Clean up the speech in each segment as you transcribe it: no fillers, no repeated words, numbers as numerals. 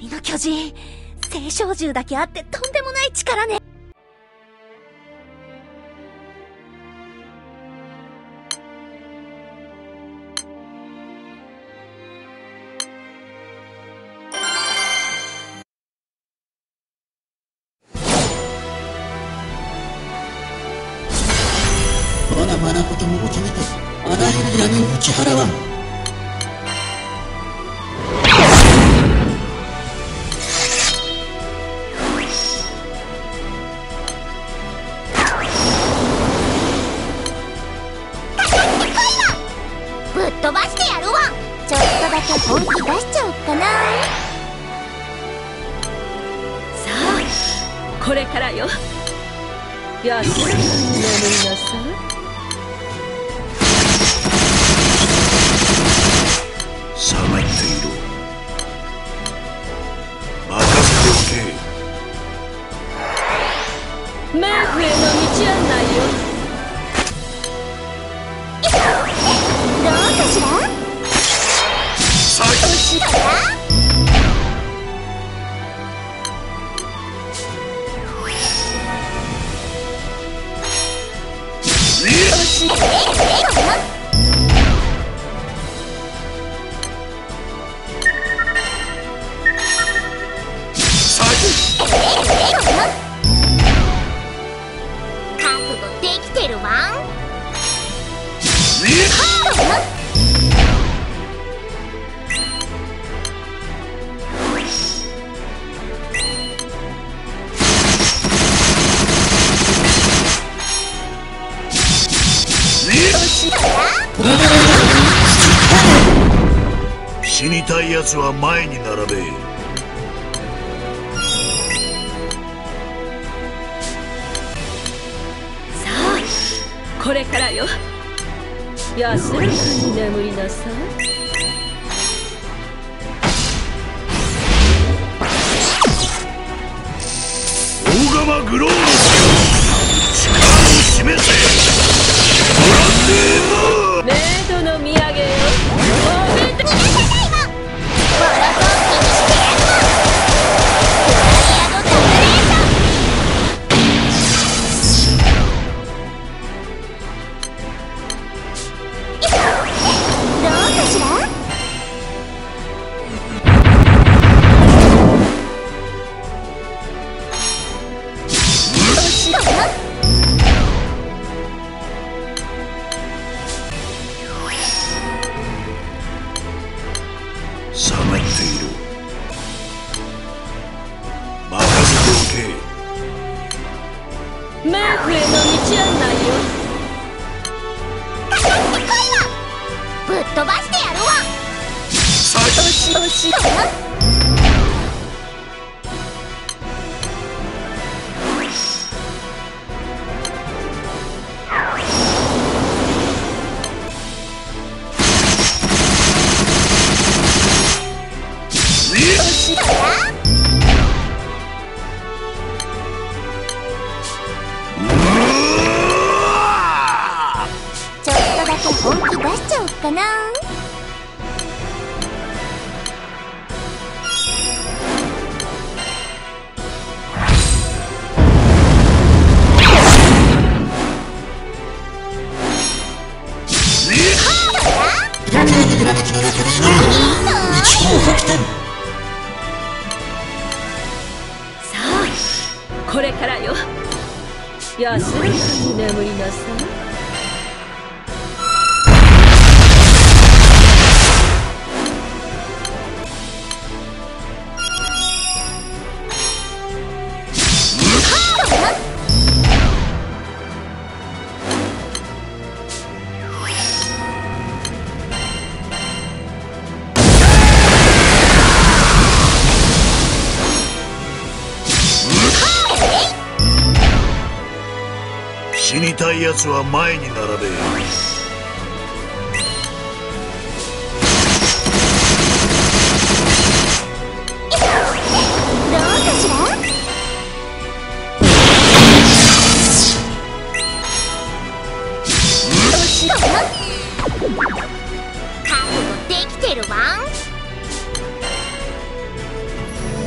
光の巨人、青少獣だけあってとんでもない力ね。 まだまだことも求めてあらゆる闇を打ち払わん。 ぶっ飛ばしてやるわ。ちょっとだけ本気出しちゃおっかな。 さあこれからよ。安らかに眠りなさい。 下がっていろ。任せておけ。 冥府への道案内よ。 どうかしら。 さあ後ろだ。覚悟できてるわん。 死にたいやつは前に並べ。 さあこれからよ。安らかに眠りなさい。 大釜グローの力を示せ。ブランデームメイドの土産よ。おめでとう。 下がっていろ。任せておけ。 冥府への道案内よ。 かかってこいわ。ぶっ飛ばしてやるわ。 さあおしちょっとだけ本気出しちゃおっかな。 闇のきの中で一方北端。 さあこれからよ。安らかに眠りなさい。 死にたいやつは前に並べ。 どうかしら。覚悟できてるわん。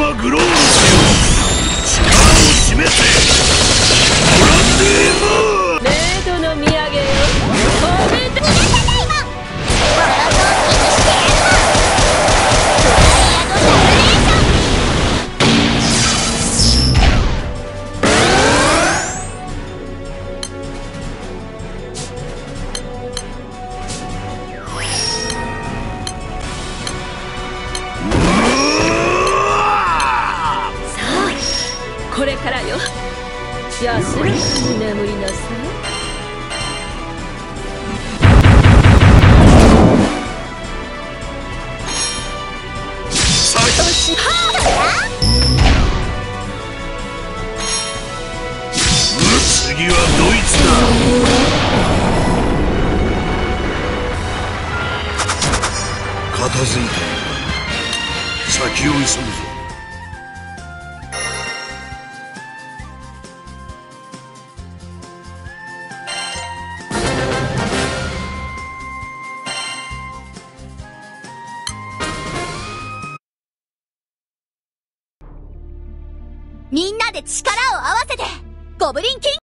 まグロールせよ。力を示せ。ブラッデームーン。 メイドの土産よ。おめでとう。これからよ。安らかに眠りなさい。 次はドイツだ。片付いている。先を急ぐぞ。 みんなで力を合わせてゴブリンキング